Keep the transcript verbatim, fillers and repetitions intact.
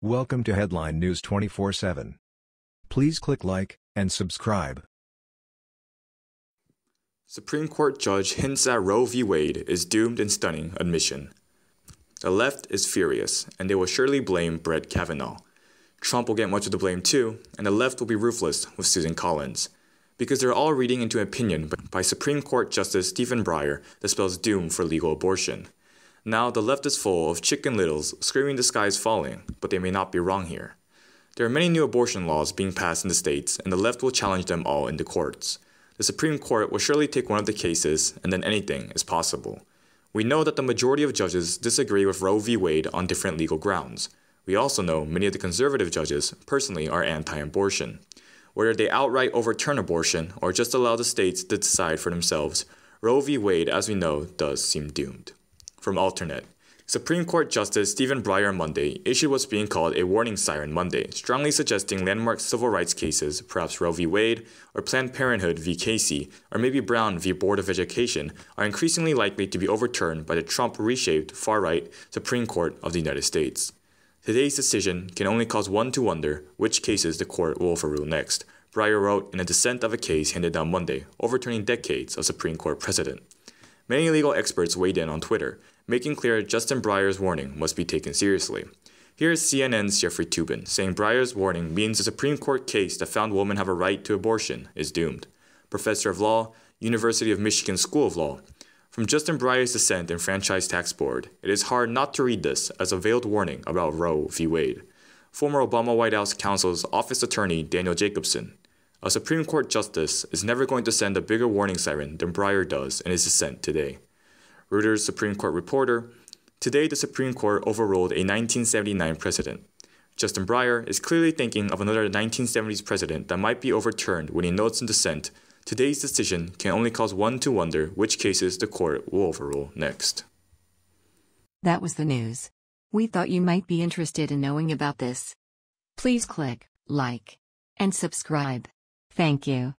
Welcome to Headline News twenty-four seven. Please click like and subscribe. Supreme Court judge hints that Roe v. Wade is doomed in stunning admission. The left is furious, and they will surely blame Brett Kavanaugh. Trump will get much of the blame too, and the left will be ruthless with Susan Collins, because they're all reading into an opinion by Supreme Court Justice Stephen Breyer that spells doom for legal abortion. Now, the left is full of chicken littles screaming the sky is falling, but they may not be wrong here. There are many new abortion laws being passed in the states, and the left will challenge them all in the courts. The Supreme Court will surely take one of the cases, and then anything is possible. We know that the majority of judges disagree with Roe v. Wade on different legal grounds. We also know many of the conservative judges personally are anti-abortion. Whether they outright overturn abortion or just allow the states to decide for themselves, Roe v. Wade, as we know, does seem doomed. From Alternate, Supreme Court Justice Stephen Breyer Monday issued what's being called a warning siren Monday, strongly suggesting landmark civil rights cases, perhaps Roe v. Wade, or Planned Parenthood v. Casey, or maybe Brown v. Board of Education, are increasingly likely to be overturned by the Trump-reshaped far-right Supreme Court of the United States. Today's decision can only cause one to wonder which cases the court will overrule next, Breyer wrote in a dissent of a case handed down Monday, overturning decades of Supreme Court precedent. Many legal experts weighed in on Twitter, making clear Justin Breyer's warning must be taken seriously. Here is C N N's Jeffrey Toobin saying Breyer's warning means the Supreme Court case that found women have a right to abortion is doomed. Professor of Law, University of Michigan School of Law. From Justin Breyer's dissent in Franchise Tax Board, it is hard not to read this as a veiled warning about Roe v. Wade. Former Obama White House counsel's office attorney Daniel Jacobson. A Supreme Court justice is never going to send a bigger warning siren than Breyer does in his dissent today. Reuters Supreme Court reporter, today the Supreme Court overruled a nineteen seventy-nine precedent. Justin Breyer is clearly thinking of another nineteen seventies precedent that might be overturned when he notes in dissent, today's decision can only cause one to wonder which cases the court will overrule next. That was the news. We thought you might be interested in knowing about this. Please click like and subscribe. Thank you.